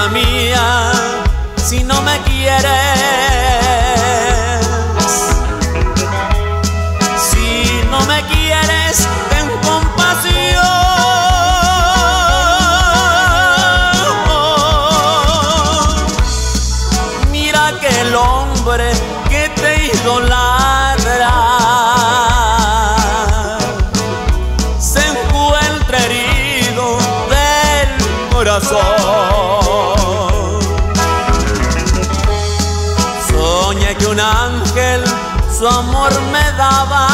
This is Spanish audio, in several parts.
vida mía, si no me quieres, si no me quieres, ten compasión. Mira que el hombre que te idolatra se encuentra herido del corazón. Soñé que un ángel su amor me daba,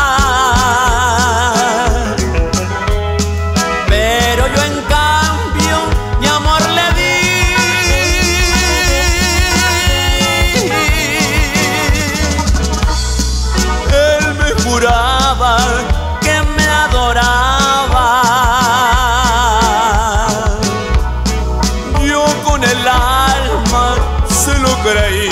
pero yo en cambio mi amor le di. Él me juraba que me adoraba, yo con el alma se lo creí.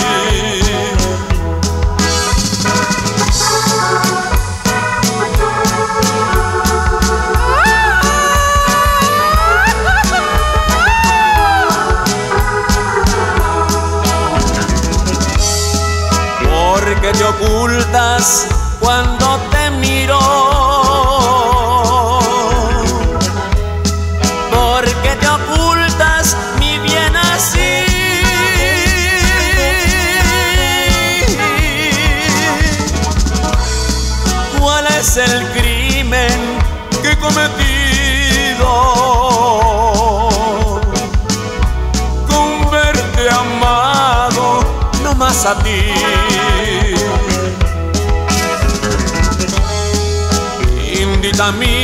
Porque te ocultas cuando te miro, porque te ocultas mi bien así. ¿Cuál es el crimen que he cometido con verte amado no más a ti? Indita mía,